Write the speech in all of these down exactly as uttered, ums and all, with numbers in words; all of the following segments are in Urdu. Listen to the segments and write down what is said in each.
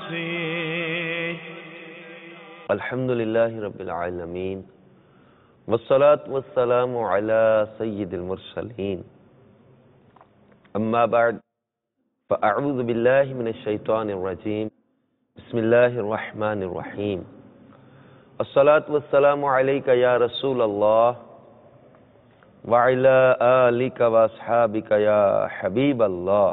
سے۔ الحمدللہ رب العالمین والصلاة والسلام علی سید المرسلین، اما بعد فاعوذ باللہ من الشیطان الرجیم، بسم اللہ الرحمن الرحیم، الصلاة والسلام علیک یا رسول اللہ وعلی آلک واصحابک یا حبیب اللہ،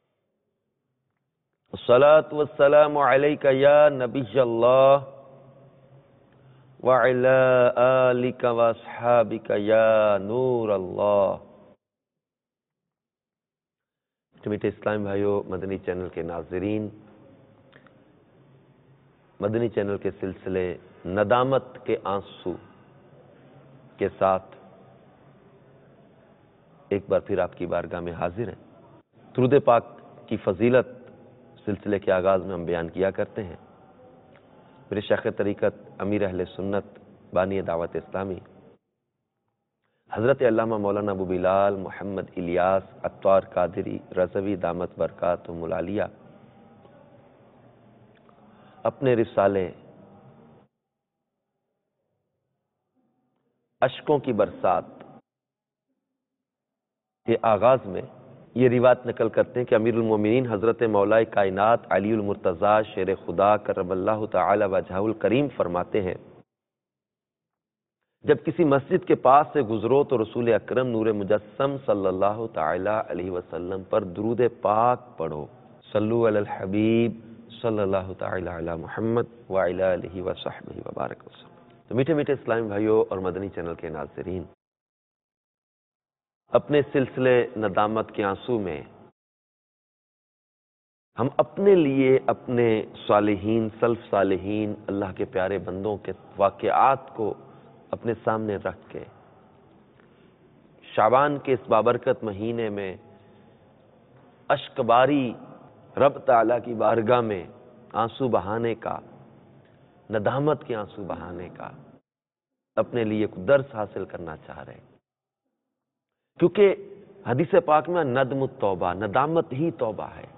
الصلاة والسلام علیک یا نبی اللہ وعلی آلک واصحابک یا نور اللہ۔ میٹھے اسلام بھائیو، مدنی چینل کے ناظرین، مدنی چینل کے سلسلے ندامت کے آنسو کے ساتھ ایک بار پھر آپ کی بارگاہ میں حاضر ہیں۔ درود پاک کی فضیلت سلسلے کے آغاز میں ہم بیان کیا کرتے ہیں۔ میرے شیخ طریقت امیر اہل سنت بانی دعوت اسلامی حضرت علامہ مولانا ابو بلال محمد الیاس عطار قادری رضوی دامت برکاتہم العالیہ اپنے رسالے اشکوں کی برسات کے آغاز میں یہ روایت نقل کرتے ہیں کہ امیر المومنین حضرت مولا کائنات علی المرتضیٰ شیر خدا کرم اللہ تعالی وجہہ الکریم فرماتے ہیں، جب کسی مسجد کے پاس سے گزرو تو رسول اکرم نور مجسم صلی اللہ تعالی علیہ وسلم پر درود پاک پڑھو، صلو علی الحبیب صلی اللہ تعالی علی محمد وعلی آلہ وصحبہ وبارک وسلم۔ تو میٹھے میٹھے اسلامی بھائیوں اور مدنی چینل کے ناظرین، اپنے سلسلے ندامت کے آنسو میں ہم اپنے لیے اپنے صالحین سلف صالحین اللہ کے پیارے بندوں کے واقعات کو اپنے سامنے رکھ کے شعبان کے اس بابرکت مہینے میں اشک باری رب تعالیٰ کی بارگاہ میں آنسو بہانے کا، ندامت کے آنسو بہانے کا اپنے لیے ایک درس حاصل کرنا چاہ رہے ہیں، کیونکہ حدیث پاک میں ندم التوبہ، ندامت ہی توبہ ہے۔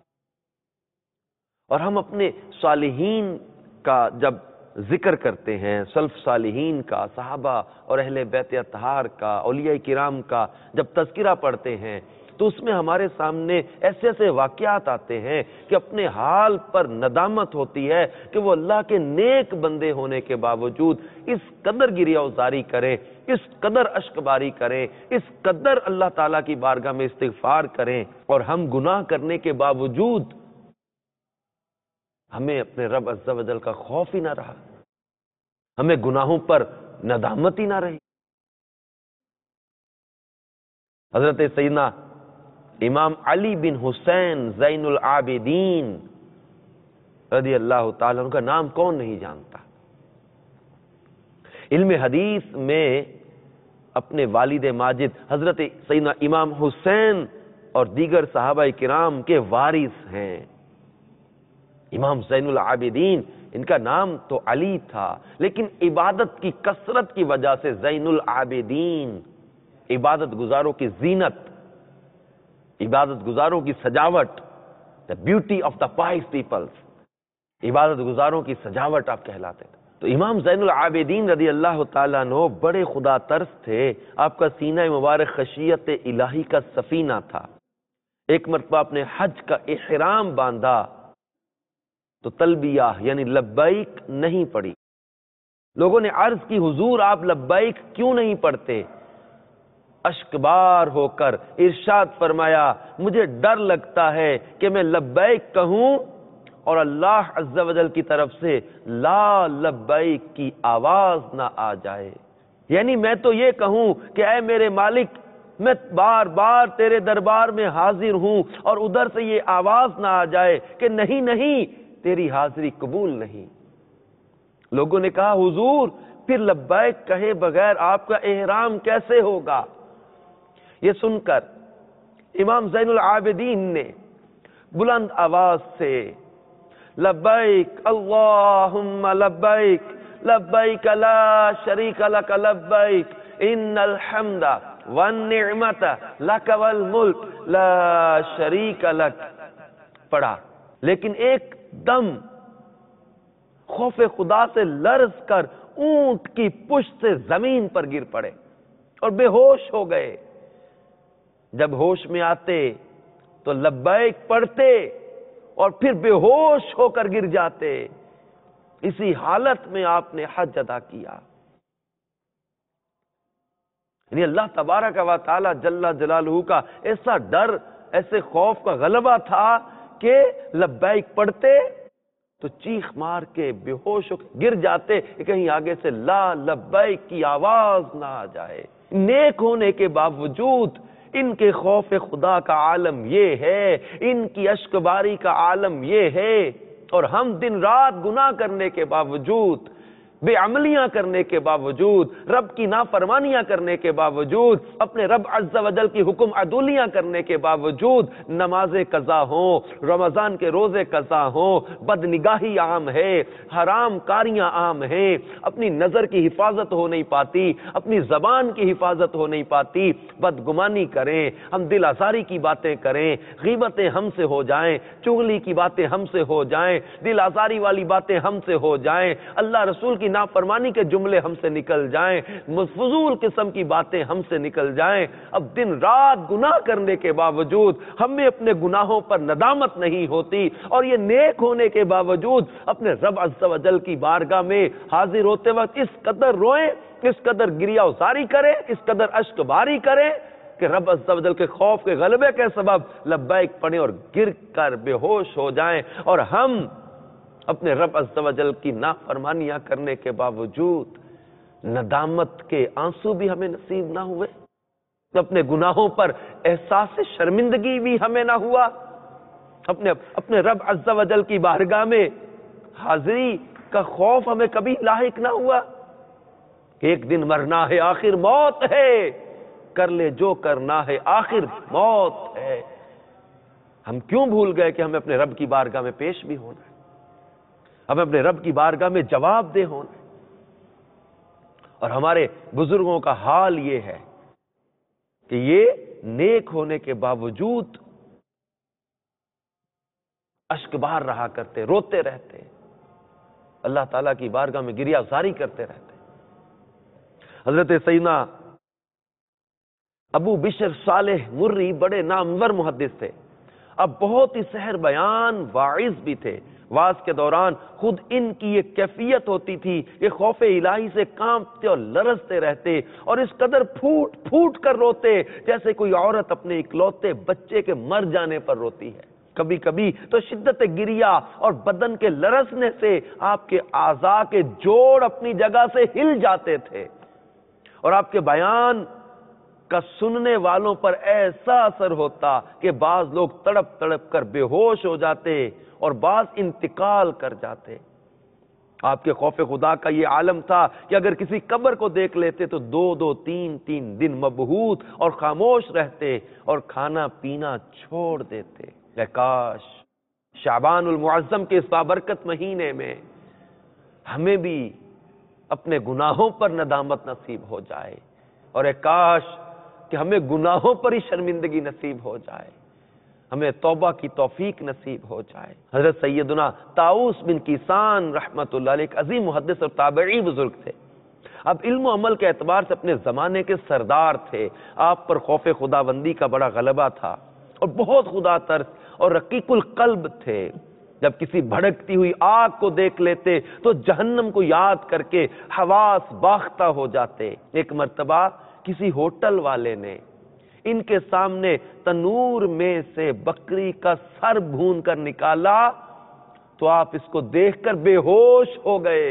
اور ہم اپنے صالحین کا جب ذکر کرتے ہیں، سلف صالحین کا، صحابہ اور اہل بیت اطہار کا، اولیاء کرام کا جب تذکرہ پڑھتے ہیں تو اس میں ہمارے سامنے ایسے ایسے واقعات آتے ہیں کہ اپنے حال پر ندامت ہوتی ہے کہ وہ اللہ کے نیک بندے ہونے کے باوجود اس قدر گریہ اوزاری کریں، اس قدر اشک باری کریں، اس قدر اللہ تعالیٰ کی بارگاہ میں استغفار کریں، اور ہم گناہ کرنے کے باوجود ہمیں اپنے رب عز و جل کا خوف ہی نہ رہا، ہمیں گناہوں پر ندامت ہی نہ رہی۔ حضرت سیدنا امام علی بن حسین زین العابدین رضی اللہ تعالیٰ عنہ کا نام کون نہیں جانتا؟ علم حدیث میں اپنے والد ماجد حضرت سیدنا امام حسین اور دیگر صحابہ کرام کے وارث ہیں۔ امام زین العابدین، ان کا نام تو علی تھا، لیکن عبادت کی کثرت کی وجہ سے زین العابدین، عبادت گزاروں کی زینت، عبادت گزاروں کی سجاوٹ، the beauty of the pious people، عبادت گزاروں کی سجاوٹ آپ کہلاتے تھے۔ تو امام زین العابدین رضی اللہ تعالیٰ عنہ بڑے خدا ترس تھے، آپ کا سینہ مبارک خشیت الہی کا سفینہ تھا۔ ایک مرتبہ اپنے حج کا احرام باندھا تو تلبیہ یعنی لبیک نہیں پڑھی۔ لوگوں نے عرض کی، حضور آپ لبیک کیوں نہیں پڑھتے؟ اشکبار ہو کر ارشاد فرمایا، مجھے ڈر لگتا ہے کہ میں لبیک کہوں اور اللہ عز و جل کی طرف سے لا لبیک کی آواز نہ آ جائے، یعنی میں تو یہ کہوں کہ اے میرے مالک، میں بار بار تیرے دربار میں حاضر ہوں، اور ادھر سے یہ آواز نہ آ جائے کہ نہیں نہیں تیری حاضری قبول نہیں۔ لوگوں نے کہا، حضور پھر لبیک کہے بغیر آپ کا احرام کیسے ہوگا؟ یہ سن کر امام زین العابدین نے بلند آواز سے لبیک اللہم لبیک لبیک لا شریک لک لبیک ان الحمد والنعمت لک والملک لا شریک لک پڑھا، لیکن ایک دم خوف خدا سے لرز کر اونٹ کی پشت سے زمین پر گر پڑے اور بے ہوش ہو گئے۔ جب ہوش میں آتے تو لبیک پڑھتے اور پھر بے ہوش ہو کر گر جاتے۔ اسی حالت میں آپ نے حج ادا کیا۔ یعنی اللہ تبارک و تعالی جل جلالہ کا ایسا ڈر، ایسے خوف کا غلبہ تھا کہ لبیک پڑھتے تو چیخ مار کے بے ہوش ہو گر جاتے کہ کہیں آگے سے لا لبیک کی آواز نہ آ جائے۔ نیک ہونے کے باوجود ان کے خوف خدا کا عالم یہ ہے، ان کی اشک باری کا عالم یہ ہے، اور ہم دن رات گناہ کرنے کے باوجود، بے عملیاں کرنے کے باوجود، رب کی نافرمانیاں کرنے کے باوجود، اپنے رب عز و جل کی حکم عدولیاں کرنے کے باوجود نمازیں قضا ہوں، رمضان کے روزے قضا ہوں، بد نگاہی عام ہے، حرام کاریاں عام ہیں، اپنی نظر کی حفاظت ہو نہیں پاتی، اپنی زبان کی حفاظت ہو نہیں پاتی، بدگمانی کریں، ہم دل آزاری کی باتیں کریں، غیبتیں ہم سے ہو جائیں، چغلی کی باتیں ہم سے ہو جائیں، دل آزاری والی باتیں ہم سے ہو جائیں، اللہ رسول کی نافرمانی کے جملے ہم سے نکل جائیں، فضول قسم کی باتیں ہم سے نکل جائیں۔ اب دن رات گناہ کرنے کے باوجود ہمیں اپنے گناہوں پر ندامت نہیں ہوتی، اور یہ نیک ہونے کے باوجود اپنے رب عز و جل کی بارگاہ میں حاضر ہوتے وقت اس قدر روئیں، اس قدر گریہ ازاری کریں، اس قدر اشک باری کریں کہ رب عز و جل کے خوف کے غلبے کے سبب لبیک پڑھیں اور گر کر بے ہوش ہو جائیں، اور ہم اپنے رب عز و جل کی نافرمانیاں کرنے کے باوجود ندامت کے آنسو بھی ہمیں نصیب نہ ہوئے، اپنے گناہوں پر احساس شرمندگی بھی ہمیں نہ ہوا، اپنے اپنے رب عز و جل کی بارگاہ میں حاضری کا خوف ہمیں کبھی لاحق نہ ہوا کہ ایک دن مرنا ہے، آخر موت ہے، کر لے جو کرنا ہے، آخر موت ہے۔ ہم کیوں بھول گئے کہ ہمیں اپنے رب کی بارگاہ میں پیش بھی ہونا ہے، ہمیں اپنے رب کی بارگاہ میں جواب دہ ہونا ہے۔ اور ہمارے بزرگوں کا حال یہ ہے کہ یہ نیک ہونے کے باوجود اشک بار رہا کرتے، روتے رہتے، اللہ تعالیٰ کی بارگاہ میں گریہ ازاری کرتے رہتے۔ حضرت سیدنا ابو بشر صالح مری بڑے نامور محدث تھے، اب بہت ہی سحر بیان واعظ بھی تھے۔ واعظ کے دوران خود ان کی یہ کیفیت ہوتی تھی کہ خوف الہی سے کانپتے اور لرزتے رہتے، اور اس قدر پھوٹ پھوٹ کر روتے جیسے کوئی عورت اپنے اکلوتے بچے کے مر جانے پر روتی ہے۔ کبھی کبھی تو شدت گریہ اور بدن کے لرزنے سے آپ کے اعضاء کے جوڑ اپنی جگہ سے ہل جاتے تھے، اور آپ کے بیان کا سننے والوں پر ایسا اثر ہوتا کہ بعض لوگ تڑپ تڑپ کر بے ہوش ہو جاتے اور بعض انتقال کر جاتے۔ آپ کے خوف خدا کا یہ عالم تھا کہ اگر کسی قبر کو دیکھ لیتے تو دو دو تین تین دن مبہوت اور خاموش رہتے اور کھانا پینا چھوڑ دیتے۔ اے کاش شعبان المعظم کے اس بابرکت مہینے میں ہمیں بھی اپنے گناہوں پر ندامت نصیب ہو جائے، اور اے کاش کہ ہمیں گناہوں پر ہی شرمندگی نصیب ہو جائے، ہمیں توبہ کی توفیق نصیب ہو جائے۔ حضرت سیدنا طاؤس بن کیسان رحمت اللہ علیہ ایک عظیم محدث اور تابعی بزرگ تھے، اب علم و عمل کے اعتبار سے اپنے زمانے کے سردار تھے، آپ پر خوف خداوندی کا بڑا غلبہ تھا، اور بہت خدا ترس اور رقیق القلب تھے۔ جب کسی بھڑکتی ہوئی آگ کو دیکھ لیتے تو جہنم کو یاد کر کے حواس باختہ ہو جاتے۔ ایک مرتبہ کسی ہوٹل والے نے ان کے سامنے تنور میں سے بکری کا سر بھون کر نکالا تو آپ اس کو دیکھ کر بے ہوش ہو گئے۔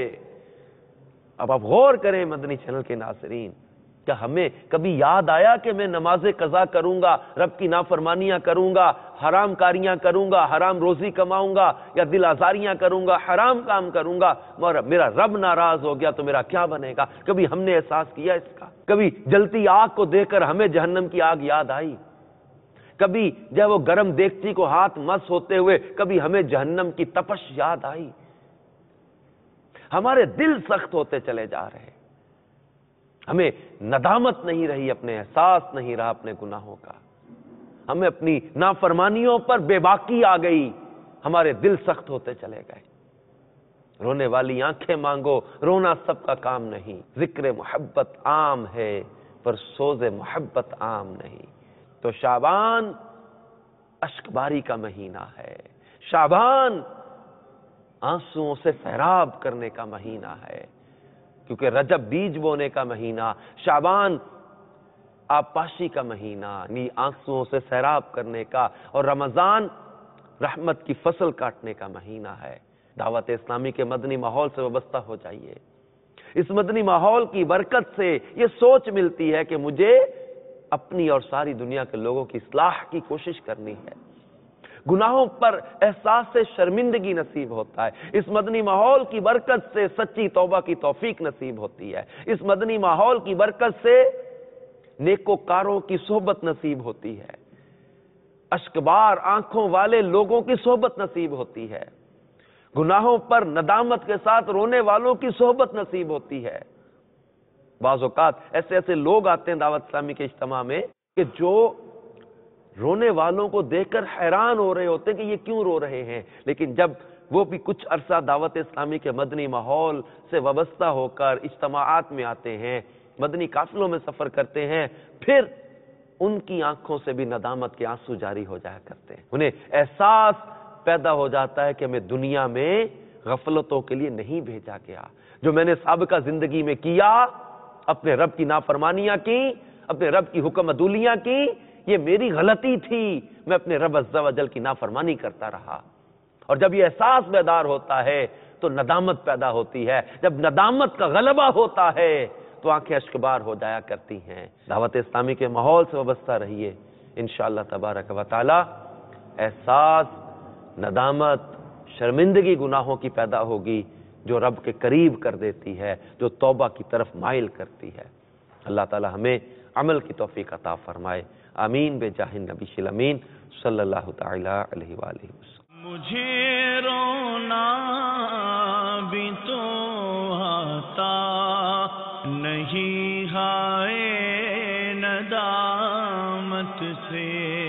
اب آپ غور کریں مدنی چینل کے ناظرین، کیا ہمیں کبھی یاد آیا کہ میں نماز قضا کروں گا، رب کی نافرمانیاں کروں گا، حرام کاریاں کروں گا، حرام روزی کماؤں گا، یا دل آزاریاں کروں گا، حرام کام کروں گا، میرا رب ناراض ہو گیا تو میرا کیا بنے گا؟ کبھی ہم نے احساس کیا اس کا؟ کبھی جلتی آگ کو دیکھ کر ہمیں جہنم کی آگ یاد آئی؟ کبھی جب وہ گرم دیگچی کو ہاتھ مس ہوتے ہوئے کبھی ہمیں جہنم کی تپش یاد آئی؟ ہمارے دل سخت ہوتے چلے جا رہے، ہمیں ندامت نہیں رہی، اپنے احساس نہیں رہا اپنے گناہوں کا، ہمیں اپنی نافرمانیوں پر بے باکی آ گئی، ہمارے دل سخت ہوتے چلے گئے. رونے والی آنکھیں مانگو، رونا سب کا کام نہیں. ذکر محبت عام ہے پر سوز محبت عام نہیں. تو شعبان اشک باری کا مہینہ ہے، شعبان آنسوؤں سے سیراب کرنے کا مہینہ ہے، کیونکہ رجب بیج بونے کا مہینہ، شعبان آبپاشی کا مہینہ، یعنی آنسوؤں سے سیراب کرنے کا، اور رمضان رحمت کی فصل کاٹنے کا مہینہ ہے. دعوت اسلامی کے مدنی ماحول سے وابستہ ہو جائیے. اس مدنی ماحول کی برکت سے یہ سوچ ملتی ہے کہ مجھے اپنی اور ساری دنیا کے لوگوں کی اصلاح کی کوشش کرنی ہے. گناہوں پر احساس سے شرمندگی نصیب ہوتا ہے. اس مدنی ماحول کی برکت سے سچی توبہ کی توفیق نصیب ہوتی ہے. اس مدنی ماحول کی برکت سے نیکوکاروں کی صحبت نصیب ہوتی ہے. اشکبار آنکھوں والے لوگوں کی صحبت نصیب ہوتی ہے. گناہوں پر ندامت کے ساتھ رونے والوں کی صحبت نصیب ہوتی ہے. بعض اوقات ایسے ایسے لوگ آتے ہیں دعوت اسلامی کے اجتماع میں کہ جو رونے والوں کو دیکھ کر حیران ہو رہے ہوتے ہیں کہ یہ کیوں رو رہے ہیں، لیکن جب وہ بھی کچھ عرصہ دعوت اسلامی کے مدنی ماحول سے وابستہ ہو کر اجتماعات میں آتے ہیں، مدنی قافلوں میں سفر کرتے ہیں، پھر ان کی آنکھوں سے بھی ندامت کے آنسو جاری ہو جایا کرتے ہیں. انہیں احساس پیدا ہو جاتا ہے کہ میں دنیا میں غفلتوں کے لیے نہیں بھیجا گیا. جو میں نے سابقہ زندگی میں کیا، اپنے رب کی نافرمانیاں کی، اپنے رب کی حکم عدولیاں کی، یہ میری غلطی تھی. میں اپنے رب عز و جل کی نافرمانی کرتا رہا. اور جب یہ احساس بیدار ہوتا ہے تو ندامت پیدا ہوتی ہے. جب ندامت کا غلبہ ہوتا ہے تو آنکھیں اشکبار ہو جایا کرتی ہیں. دعوت اسلامی کے ماحول سے وابستہ رہیے. انشاءاللہ تبارک و تعالی احساس، ندامت، شرمندگی گناہوں کی پیدا ہوگی جو رب کے قریب کر دیتی ہے، جو توبہ کی طرف مائل کرتی ہے. اللہ تعالی ہمیں عمل کی توفیق عطا فرمائے. آمین بجاہ النبی الامین صلی اللہ تعالی علیہ وآلہ وسلم. مجھے رونا بھی تو آتا نہیں ہائے ندامت سے.